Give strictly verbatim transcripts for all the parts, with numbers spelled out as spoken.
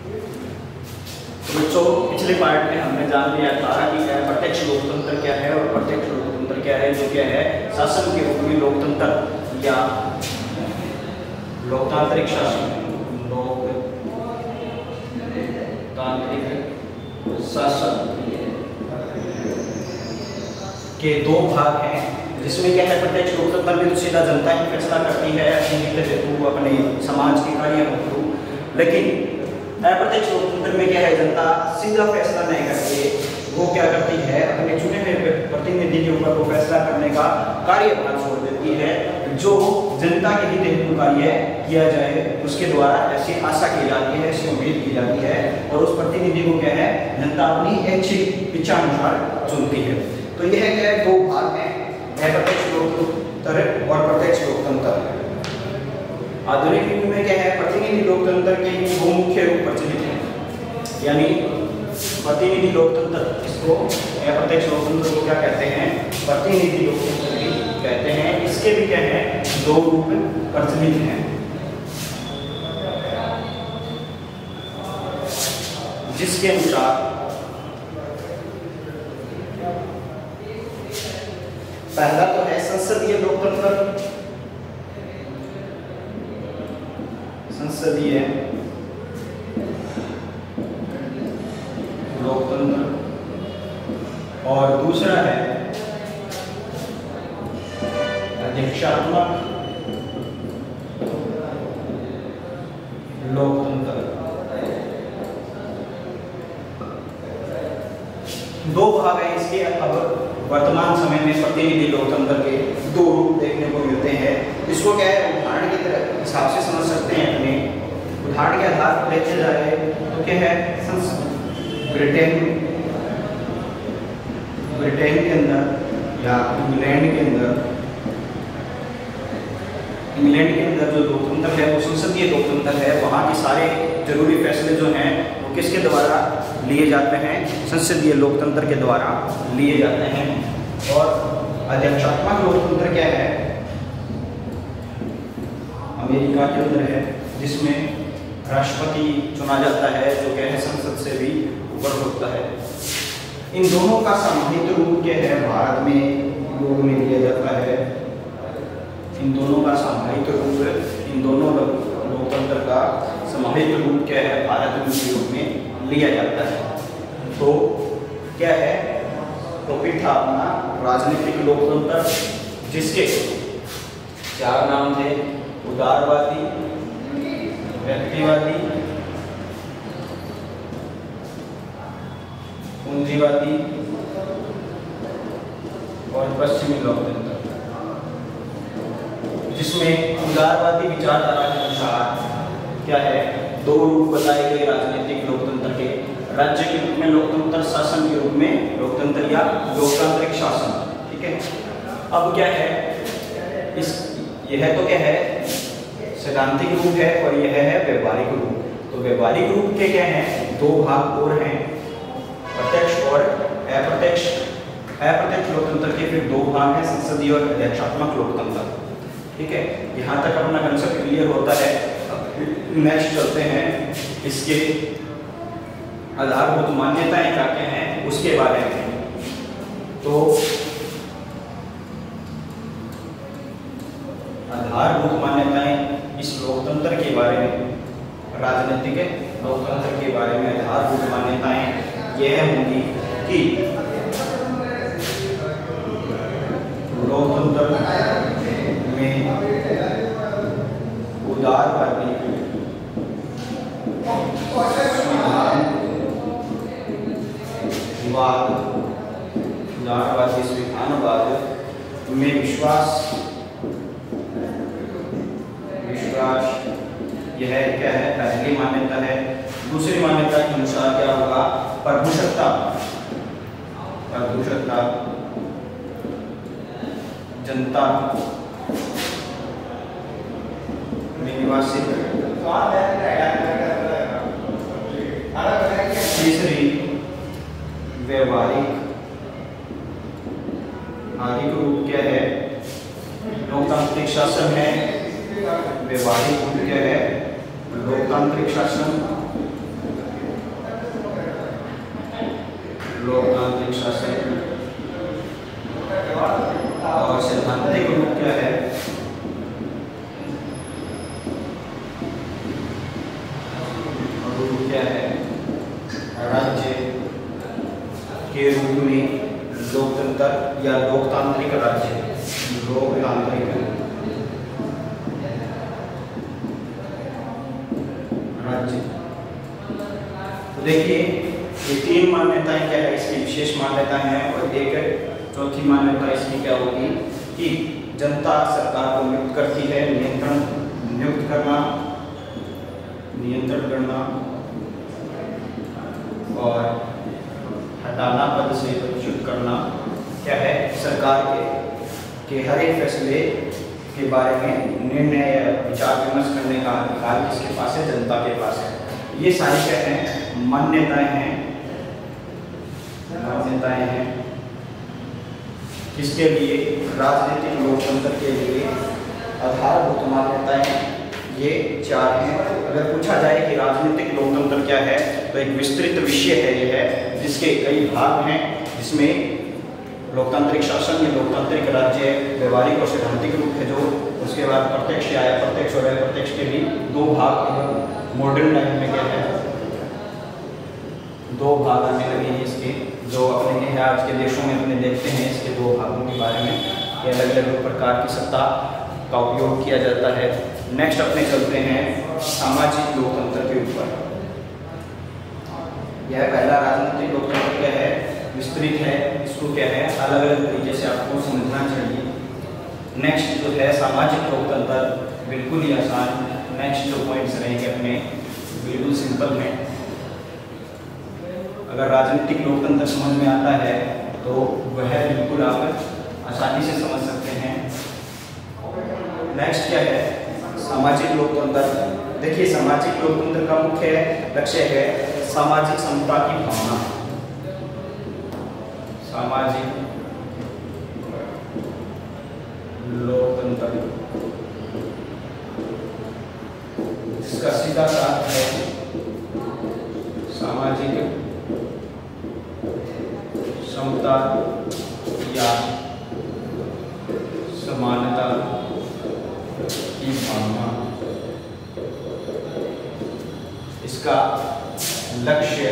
तो बच्चों पिछले पार्ट में हमने जान लिया था कि प्रत्यक्ष लोकतंत्र क्या है और प्रत्यक्ष लोकतंत्र क्या है, जो क्या है शासन के रूप में लोकतंत्र या लोकतांत्रिक शासन, लोकतांत्रिक शासन के दो भाग हैं, जिसमें क्या है प्रत्यक्ष लोकतंत्र में तो सीधा जनता ही फैसला करती है अपने हित हेतु, अपने समाज के कार्य हेतु, लेकिन अप्रत्यक्ष लोकतंत्र में क्या है जनता सीधा फैसला नहीं करती, वो क्या करती है अपने चुने हुए प्रतिनिधि के ऊपर वो फैसला करने का कार्यभार छोड़ देती है, जो जनता के हित हेतु कार्य किया जाए उसके द्वारा ऐसी आशा की जाती है, ऐसी उम्मीद की जाती है, और उस प्रतिनिधि को क्या है जनता अपनी ऐच्छिक इच्छा अनुसार चुनती है। तो यह क्या है दो भाग हैं, अप्रत्यक्ष लोकतंत्र और प्रत्यक्ष लोकतंत्र। आधुनिक युग में क्या है प्रतिनिधि लोकतंत्र के दो मुख्य रूप प्रचलित हैं, यानी प्रतिनिधि लोकतंत्र इसको अप्रत्यक्ष लोकतंत्र को क्या कहते हैं, प्रतिनिधि लोकतंत्र भी कहते हैं। इसके भी क्या है दो रूप प्रचलित हैं, जिसके अनुसार पहला तो है संसदीय लोकतंत्र, संसदीय लोकतंत्र, और दूसरा है अध्यक्षात्मक लोकतंत्र। दो भाग हैं इसके। अब वर्तमान समय में प्रतिनिधि लोकतंत्र के दो रूप देखने को मिलते हैं। इसको क्या है उदाहरण की तरह हिसाब से समझ सकते हैं। अपने उदाहरण के आधार पर देखे जाए तो क्या है ब्रिटेन ब्रिटेन के अंदर या इंग्लैंड के अंदर इंग्लैंड के अंदर जो लोकतंत्र है वो संसदीय लोकतंत्र है। वहाँ के सारे जरूरी फैसले जो हैं वो किसके द्वारा लिए जाते हैं, संसदीय लोकतंत्र के द्वारा लिए जाते हैं। और अध्यक्षात्मक लोकतंत्र क्या है, अमेरिका के अंदर है, जिसमें राष्ट्रपति चुना जाता है जो क्या है संसद से भी ऊपर होता है। इन दोनों का समाहित रूप क्या है भारत में उपयोग में लिया जाता है। इन दोनों का समाहित रूप इन दोनों लोकतंत्र का समाहित रूप क्या है भारत में उपयोग में लिया जाता है। तो क्या है टॉपिक था अपना राजनीतिक लोकतंत्र, जिसके चार नाम थे उदारवादी, व्यक्तिवादी, पूंजीवादी और पश्चिमी लोकतंत्र। जिसमें उदारवादी विचारधारा के अनुसार क्या है दो रूप बताए गए राजनीतिक लोकतंत्र के, राज्य के रूप में लोकतंत्र, शासन के रूप में लोकतंत्र या लोकतांत्रिक शासन। ठीक है, अब क्या है इस यह तो क्या है सैद्धांतिक रूप है और यह है व्यवहारिक रूप। तो व्यवहारिक रूप के क्या हैं दो भाग और हैं, प्रत्यक्ष और अप्रत्यक्ष। अप्रत्यक्ष लोकतंत्र के फिर दो भाग हैं, संसदीय और अध्यक्षात्मक लोकतंत्र। ठीक है, यहाँ तक अपना कंसेप्ट क्लियर होता है। नेक्स्ट चलते हैं इसके आधारभूत मान्यताएं क्या क्या हैं उसके बारे में। तो आधारभूत मान्यताएं इस लोकतंत्र के बारे में, राजनीतिक लोकतंत्र के बारे में आधारभूत मान्यताएं यह होंगी कि लोकतंत्र में उदारवादी विवाद उदारवादी संविधानवाद में विश्वास विश्वास यह क्या है पहली मान्यता है। दूसरी मान्यता के अनुसार क्या होगा प्रभुसत्ता प्रभुसत्ता जनता में निवासित। तीसरी व्यवहारिक आर्थिक रूप क्या है लोकतांत्रिक शासन है। व्यवहारिक रूप क्या है लोकतांत्रिक शासन। लोकतांत्रिक शासन और सैद्धांतिक रूप क्या है? रूप क्या है? राज्य के रूप में लोकतंत्र या लोकतांत्रिक राज्य, लोकतांत्रिक राज्य। तो देखिए ये तीन मान्यताएं क्या है, इसकी विशेष मान्यताएं हैं, और एक चौथी मान्यता इसकी क्या होगी कि जनता सरकार को नियुक्त करती है, नियंत्रण नियुक्त करना, नियंत्रण करना और हटाना, पद से च्युत करना क्या है, सरकार के के हर एक फैसले के बारे में निर्णय विचार विमर्श करने का अधिकार किसके पास है? जनता के पास है। ये सारी क्या है? मान्यताएं हैं, मान्यताएं हैं किसके लिए? राजनीतिक लोकतंत्र के लिए आधारभूत मान्यताएं ये चार हैं। अगर पूछा जाए कि राजनीतिक लोकतंत्र क्या है, तो एक विस्तृत विषय है ये है, जिसके कई भाग हैं, जिसमें लोकतांत्रिक शासन या लोकतांत्रिक राज्य व्यवहारिक और सैद्धांतिक रूप है जो, उसके बाद प्रत्यक्ष या अप्रत्यक्ष और अप्रत्यक्ष के भी दो भाग मॉडर्न टाइम में क्या है, दो भाग आने लगे हैं इसके, जो अपने हैं आज के देशों में अपने देखते हैं इसके दो भागों के बारे में कि अलग अलग प्रकार की सत्ता का उपयोग किया जाता है। नेक्स्ट अपने चलते हैं सामाजिक लोकतंत्र के ऊपर। यह पहला राजनीतिक लोकतंत्र क्या है? विस्तृत है, इसको क्या है अलग अलग तरीके से आपको समझना चाहिए। नेक्स्ट जो है सामाजिक लोकतंत्र, बिल्कुल ही आसान। नेक्स्ट जो पॉइंट्स रहेंगे अपने बिल्कुल सिंपल में। अगर राजनीतिक लोकतंत्र समझ में आता है तो वह बिल्कुल आप आसानी से समझ सकते हैं। नेक्स्ट क्या है? सामाजिक लोकतंत्र। देखिए सामाजिक लोकतंत्र का मुख्य लक्ष्य है सामाजिक समता की भावना, सामाजिक लोकतंत्र, इसका सीधा सा अर्थ है सामाजिक समता या समानता की भावना। इसका लक्ष्य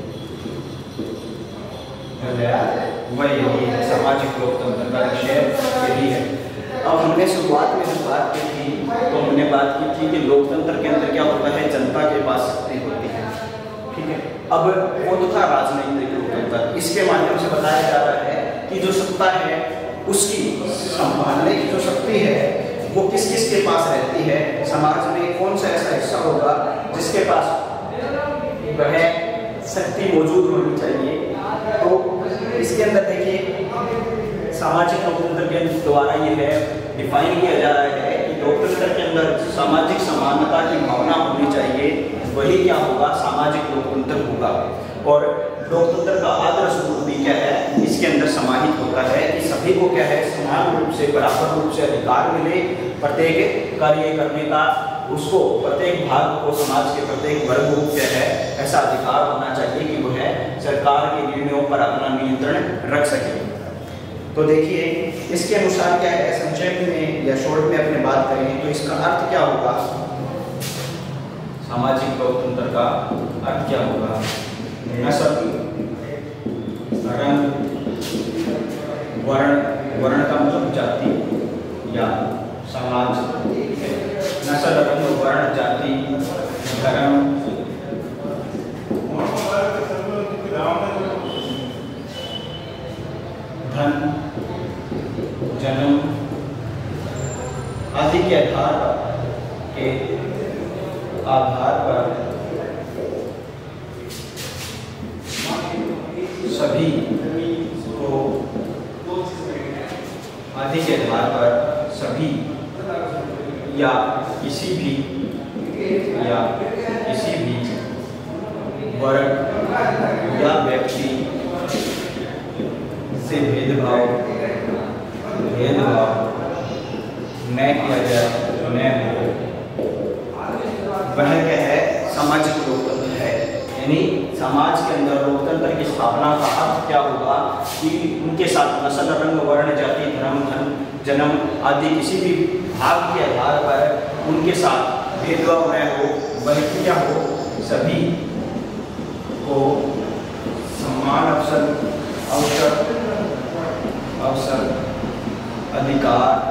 वह यही है, सामाजिक लोकतंत्र का लक्ष्य यही है। अब हमने शुरुआत में जब बात की थी तो हमने बात की थी कि लोकतंत्र के अंदर क्या होता है, जनता के पास शक्ति होती है, ठीक है। अब वो तो था राजनीतिक लोकतंत्र, इसके माध्यम से बताया जा रहा है कि जो सत्ता है उसकी संभालने की जो शक्ति है वो किस किस के पास रहती है, समाज में कौन सा ऐसा हिस्सा होगा जिसके पास वह शक्ति मौजूद होनी चाहिए। तो इसके अंदर देखिए सामाजिक लोकतंत्र के द्वारा ये है डिफाइन किया जा रहा है कि लोकतंत्र के अंदर सामाजिक समानता की भावना होनी चाहिए, वही क्या होगा, सामाजिक लोकतंत्र होगा। और लोकतंत्र का आदर्श रूप भी क्या है, इसके अंदर समाहित होता है कि सभी को क्या है समान रूप से बराबर रूप से अधिकार मिले, प्रत्येक कार्य करने का उसको, प्रत्येक भाग को, समाज के प्रत्येक वर्ग को क्या है ऐसा अधिकार होना चाहिए कि वो है सरकार के निर्णयों पर अपना नियंत्रण रख सके। तो देखिए इसके अनुसार क्या है, संक्षेप में या शॉर्ट में अपने बात करें तो इसका अर्थ क्या होगा, सामाजिक लोकतंत्र का अर्थ क्या होगा, नस्ल, रंग, वर्ण, वर्ण का मतलब जाति या समाज, नस्ल, रंग, वर्ण, जाति, धर्म, धन, जन्म आदि के आधार पर के आधार पर सभी को आदि के आधार पर सभी या किसी भी या किसी भी वर्ग या व्यक्ति से भेदभाव भेदभाव न किया जाए, न हो, वह क्या है सामाजिक लोकतंत्र है। यानी समाज के अंदर लोकतंत्र की स्थापना का अर्थ क्या होगा कि उनके साथ नस्ल, रंग, वर्ण, जाति, धर्म, धन, जन्म आदि किसी भी भाग के आधार पर उनके साथ भेदभाव न हो, बल्कि क्या हो, सभी को समान अवसर अवसर अवसर अधिकार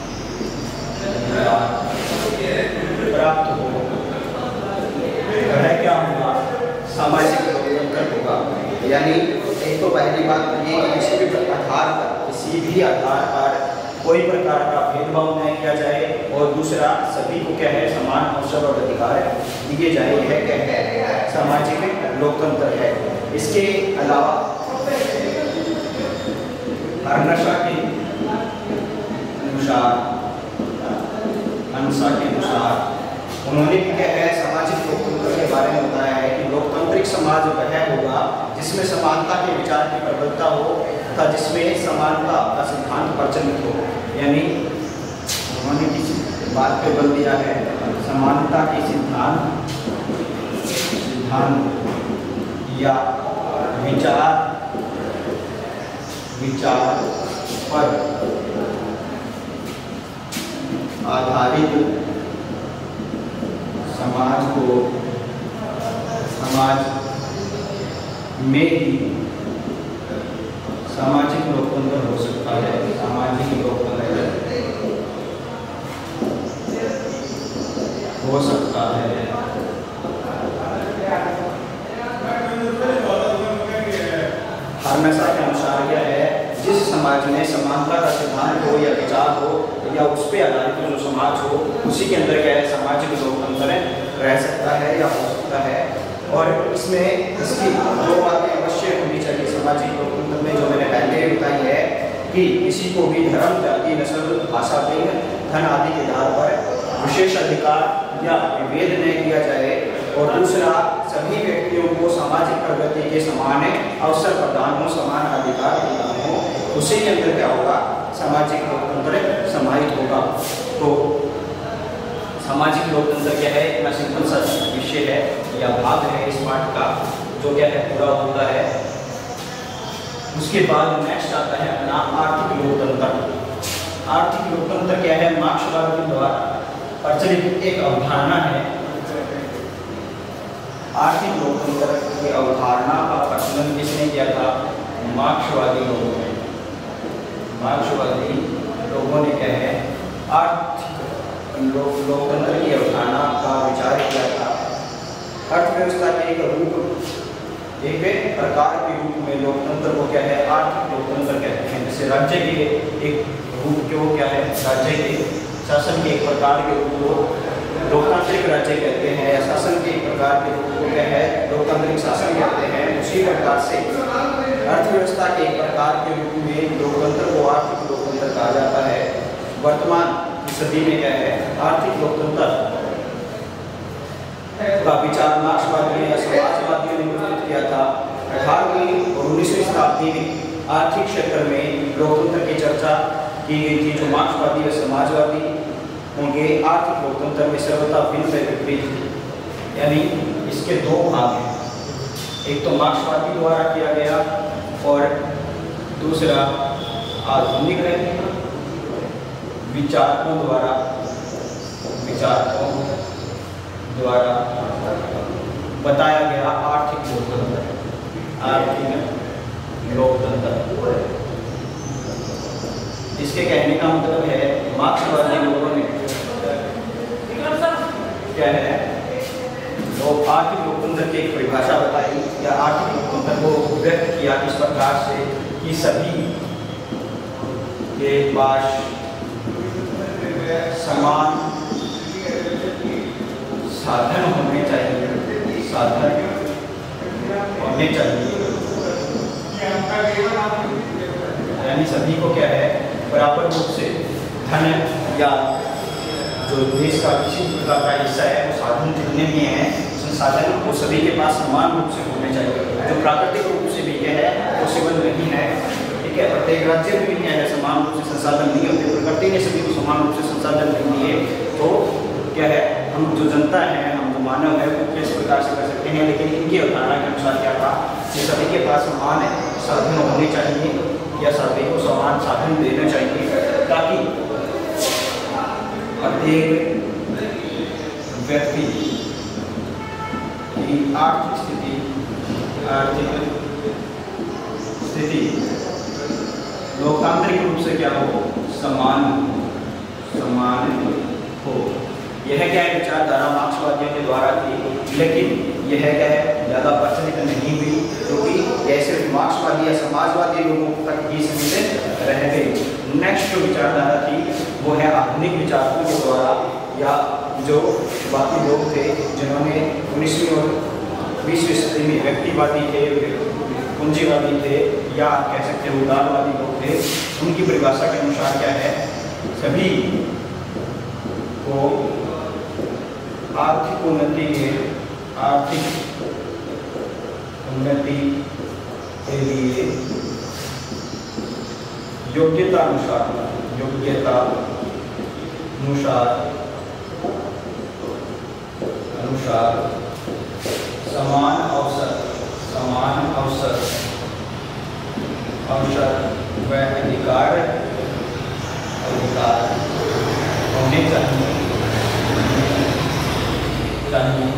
प्राप्त हो। वह क्या होगा, सामाजिक लोकतंत्र होगा। यानी एक तो पहली बात ये कि किसी भी आधार पर किसी भी आधार पर कोई प्रकार का भेदभाव न किया जाए, और दूसरा सभी को क्या है, समान अवसर और अधिकार दिए जाए। यह क्या है, सामाजिक लोकतंत्र है। इसके अलावा हर्नशा के अनुसार अनुसार के अनुसार उन्होंने भी क्या है, सामाजिक लोकतंत्र के बारे में बताया है कि लोकतांत्रिक समाज वह होगा जिसमें समानता के विचार की प्रबलता हो तथा जिसमें समानता का सिद्धांत प्रचलित हो। यानी उन्होंने किसी बात पे बल दिया है, समानता के सिद्धांत सिद्धांत या विचार विचार पर आधारित समाज को समाज में ही सामाजिक लोकतंत्र हो सकता है। सामाजिक लोकतंत्र हो सकता है। हर्नशा के अनुसार क्या है, जिस समाज में समानता का सिद्धांत हो या विचार हो या उस पर आधारित जो समाज हो, उसी के अंदर क्या है, सामाजिक लोकतंत्र रह सकता है या हो सकता है। और इसमें इसकी दो बातें अवश्य होनी चाहिए सामाजिक लोकतंत्र में, जो मैंने पहले ही बताई है कि किसी को भी धर्म, जाति, नस्ल, भाषा, लिंग, धन आदि के आधार पर विशेष अधिकार या विभेद नहीं किया जाए, और दूसरा सभी व्यक्तियों को सामाजिक प्रगति के समान अवसर प्रदान हो, समान अधिकार प्रदान हो। उसी के अंदर क्या होगा, सामाजिक लोकतंत्र समाहित होगा। तो सामाजिक लोकतंत्र क्या है, इतना सिंपल सा विषय है या भाग है इस पाठ का, जो क्या है पूरा होता है। उसके बाद नेक्स्ट आता है अपना आर्थिक लोकतंत्र। आर्थिक लोकतंत्र क्या है, मार्क्सवाद के द्वारा प्रचलित एक अवधारणा है। आर्थिक लोकतंत्र की अवधारणा का प्रचलन किसने किया था, मार्क्सवादी लोगों ने। मार्क्सवादी लोगों ने क्या है, आर्थिक लोकतंत्र की अवधारणा का विचार किया था। अर्थव्यवस्था के एक रूप, एक प्रकार के रूप में लोकतंत्र को क्या है, आर्थिक लोकतंत्र कहते हैं। जैसे राज्य के एक रूप को क्या है, राज्य के शासन के एक प्रकार के रूप को लोकतांत्रिक राज्य कहते हैं, या शासन के एक प्रकार के रूप को क्या है, लोकतांत्रिक शासन कहते हैं। उसी प्रकार से अर्थव्यवस्था के एक प्रकार के रूप में लोकतंत्र को आर्थिक लोकतंत्र कहा जाता है। वर्तमान की सदी में क्या है, आर्थिक लोकतंत्र का विचार मार्क्सवादियों या समाजवादियों ने विकसित किया था। अठारहवीं और उन्नीसवीं शताब्दी में आर्थिक क्षेत्र में लोकतंत्र की चर्चा की गई थी, जो मार्क्सवादी व समाजवादी होंगे आर्थिक लोकतंत्र में सर्वथा भिन्न विपरीत थी। यानी इसके दो भाग हैं, एक तो मार्क्सवादी द्वारा किया गया और दूसरा आधुनिक विचारकों द्वारा विचारकों द्वारा बताया गया आर्थिक लोकतंत्र। आर्थिक लोकतंत्र इसके कहने का मतलब है, मार्क्सवादी लोगों ने क्या है, लोग आर्थिक लोकतंत्र की एक परिभाषा बताई या आर्थिक लोकतंत्र को व्यक्त किया इस प्रकार से कि सभी के पास समान साधन होने चाहिए, साधन होने चाहिए। यानी सभी को क्या है, बराबर रूप से धन या जो देश का किसी प्रकार का हिस्सा है, वो साधन जितने भी हैं संसाधन वो सभी के पास समान रूप से होने चाहिए। जो प्राकृतिक रूप से भी यह है पॉसिबल नहीं है, ठीक है। प्रत्येक राज्य में भी क्या है, समान रूप से संसाधन नहीं होते, प्रकृति ने सभी को समान रूप से संसाधन नहीं दिए। तो क्या है, हम जो जनता है, हम जो मानव है वो किस प्रकार से कर सकते हैं, लेकिन इनकी अवधारणा के अनुसार क्या था कि सभी के पास समान साधन होने चाहिए या सभी को समान साधन देना चाहिए, ताकि प्रत्येक व्यक्ति की आर्थिक स्थिति आर्थिक स्थिति लोकतांत्रिक रूप से क्या हो, समान समान हो। यह क्या है विचारधारा मार्क्सवादियों के द्वारा थी, लेकिन यह क्या है ज़्यादा प्रचलित नहीं हुई, क्योंकि यह सिर्फ मार्क्सवादी या समाजवादी लोगों तक ही सीमित रह गई। नेक्स्ट जो विचारधारा थी वो है आधुनिक विचारकों के द्वारा, या जो बाकी लोग थे जिन्होंने उन्नीसवीं और बीसवीं सदी में व्यक्तिवादी थे, पूंजीवादी थे, या कह सकते हैं उदारवादी लोग थे। उनकी परिभाषा के अनुसार क्या है, सभी को आर्थिक उन्नति के आर्थिक उन्नति के लिए योग्यता अनुसार योग्यता अनुसार अनुसार समान अवसर समान अवसर अवसर व अधिकार अधिकार होने चाहिए चाहिए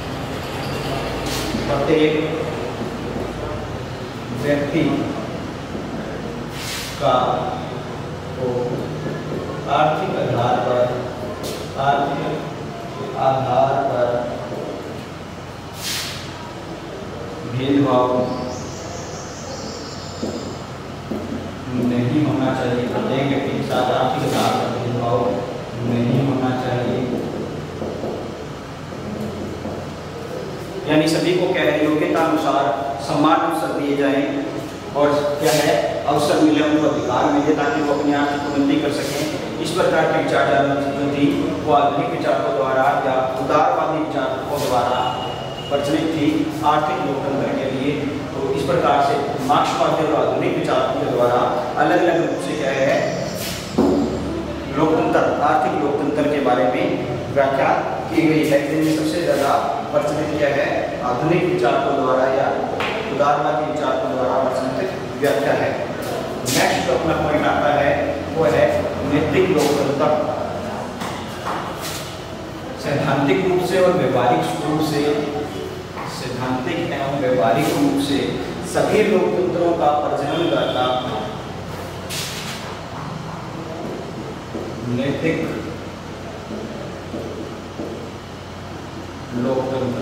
प्रत्येक व्यक्ति का को आर्थिक आधार पर आर्थिक आधार पर भेदभाव नहीं होना चाहिए। प्रत्येक व्यक्ति के साथ आर्थिक आधार पर भेदभाव नहीं होना चाहिए, यानी सभी को क्या है योग्यता अनुसार समान अवसर दिए जाएं, और क्या है अवसर मिले, उनको अधिकार मिले, ताकि वो अपनी आर्थिक उन्नति कर सकें। इस प्रकार की विचारधारा जो थी वो आधुनिक विचारकों द्वारा या उदारवादी विचारकों द्वारा प्रचलित थी आर्थिक लोकतंत्र के लिए। तो इस प्रकार से मार्क्सवादी और आधुनिक विचारकों के द्वारा अलग अलग रूप से क्या है लोकतंत्र आर्थिक लोकतंत्र के बारे में व्याख्या की गई है। जिनमें सबसे ज़्यादा प्रचलित क्या है आधुनिक विचारकों द्वारा या उदारवादी विचारकों द्वारा प्रचलित व्याख्या है। नेक्स्ट जो अपना पॉइंट आता है वो है नैतिक लोकतंत्र। सैद्धांतिक रूप से और व्यवहारिक रूप से सैद्धांतिक एवं व्यवहारिक रूप से सभी लोकतंत्रों का प्रजनन करता नैतिक लोकतंत्र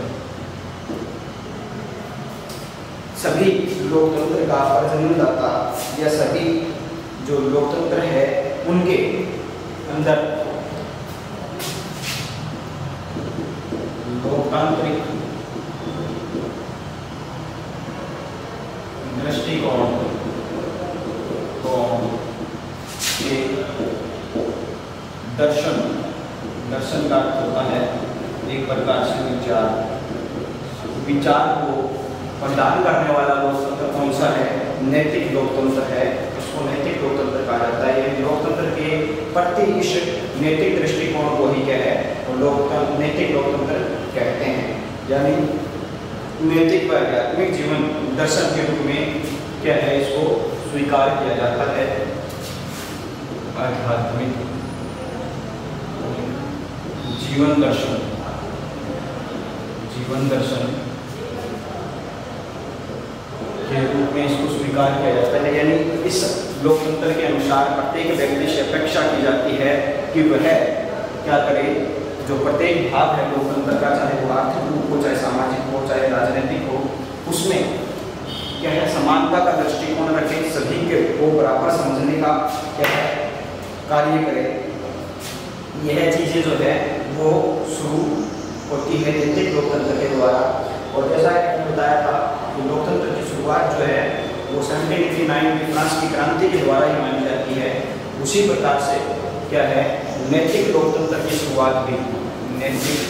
सभी लोकतंत्र का प्रजननदाता या सभी जो लोकतंत्र है उनके अंदर लोकतांत्रिक दृष्टिकोण के दर्शन दर्शन का अर्थ होता है एक प्रकार से विचार विचार को प्रदान करने वाला लोकतंत्र कौन सा है नैतिक लोकतंत्र है। इसको नैतिक लोकतंत्र कहा जाता है। ये लोकतंत्र के प्रति इस नैतिक दृष्टिकोण को ही क्या है लोकतंत्र नैतिक लोकतंत्र कहते हैं। यानी नैतिक व आध्यात्मिक जीवन दर्शन के रूप में क्या है इसको स्वीकार किया जाता है। आध्यात्मिक जीवन दर्शन जीवन दर्शन के रूप में इसको स्वीकार किया जाता है। यानी इस लोकतंत्र के अनुसार प्रत्येक व्यक्ति से अपेक्षा की जाती है कि वह क्या करे, जो प्रत्येक भाग है लोकतंत्र का, चाहे वो आर्थिक रूप हो, चाहे सामाजिक हो, चाहे राजनीतिक हो, उसमें क्या है समानता का दृष्टिकोण रखे, सभी के को बराबर समझने का क्या है कार्य करे। यह चीज़ें जो है वो शुरू होती है नैतिक लोकतंत्र के द्वारा। और जैसा मैंने बताया था कि लोकतंत्र की शुरुआत जो है वो सेवनटीन एटी नाइन में फ्रांस की क्रांति के द्वारा ही मानी जाती है। उसी प्रकार से क्या है नैतिक लोकतंत्र की शुरुआत भी नैतिक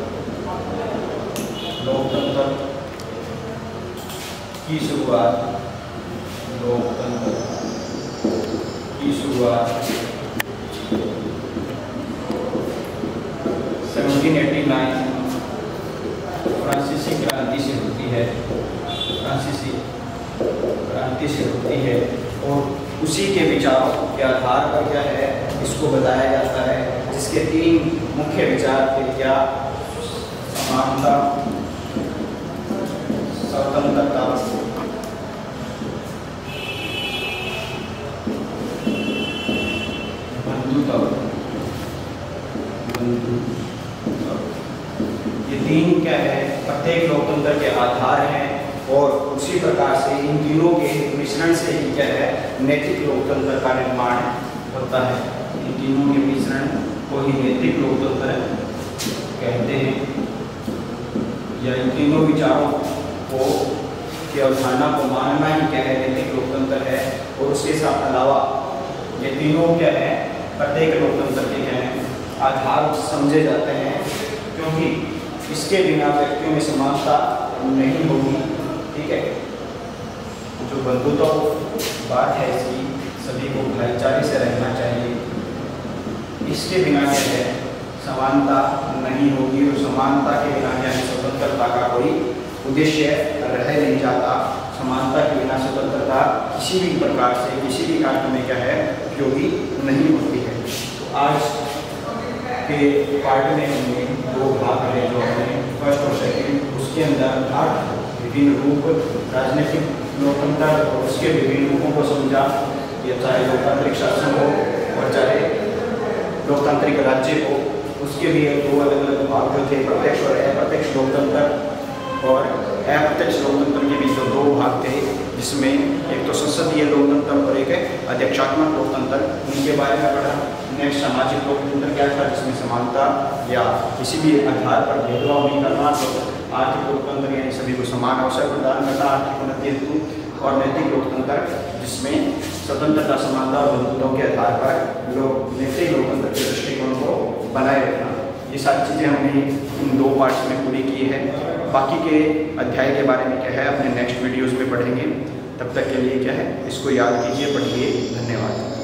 लोकतंत्र की शुरुआत लोकतंत्र की शुरुआत सेवनटीन एटी नाइन क्रांति से होती है, फ्रांसीसी क्रांति से होती है और उसी के विचारों के आधार पर क्या है इसको बताया जाता है, जिसके तीन मुख्य विचार थे, क्या समानता, स्वतंत्रता, बंधुत्व। ये तीन क्या है प्रत्येक लोकतंत्र के आधार हैं और उसी प्रकार से इन तीनों के मिश्रण से ही क्या है नैतिक लोकतंत्र का निर्माण होता है। इन तीनों के मिश्रण को ही नैतिक लोकतंत्र कहते हैं, या इन तीनों विचारों को की अवधारणा को मानना ही क्या है नैतिक लोकतंत्र है। और उसके साथ अलावा ये तीनों क्या है प्रत्येक लोकतंत्र के क्या है आधार समझे जाते हैं, क्योंकि इसके बिना व्यक्तियों में समानता नहीं होगी। ठीक है, जो बंधुत्व बात है इसकी, सभी को भाईचारे से रहना चाहिए, इसके बिना क्या है समानता नहीं होगी और समानता के बिना क्या है स्वतंत्रता का कोई उद्देश्य रह नहीं जाता। समानता के बिना स्वतंत्रता किसी भी प्रकार से किसी भी कार्य में क्या है उपयोगी नहीं होती है। तो आज के पार्ट में हमने दो भाग है जो हमने फर्स्ट और सेकंड, उसके अंदर आठ विभिन्न रूप राजनीतिक लोकतंत्र और उसके विभिन्न रूपों को समझा, ये चाहे लोकतांत्रिक शासन हो और चाहे लोकतांत्रिक राज्य हो, उसके लिए दो अलग अलग भाग जो थे प्रत्यक्ष और अप्रत्यक्ष लोकतंत्र। और अप्रत्यक्ष लोकतंत्र के बीच जो दो भाग थे, जिसमें एक तो संसदीय लोकतंत्र और एक है अध्यक्षात्मक लोकतंत्र, उनके बारे में पढ़ा। नेक्स्ट सामाजिक लोकतंत्र क्या था, जिसमें समानता या किसी भी आधार पर भेदभाव नहीं करना। तो आर्थिक लोकतंत्र यानी सभी को समान अवसर प्रदान करना आर्थिक उन्नति हेतु। और नैतिक लोकतंत्र जिसमें स्वतंत्रता, समानता और बंधुत्व के आधार पर लोग नैतिक लोकतंत्र के दृष्टिकोण को बनाए रखना। ये सारी चीज़ें हमने इन दो पार्ट्स में पूरी की है। बाकी के अध्याय के बारे में क्या है अपने नेक्स्ट वीडियोज़ में पढ़ेंगे। तब तक के लिए क्या है इसको याद कीजिए, पढ़िए। धन्यवाद।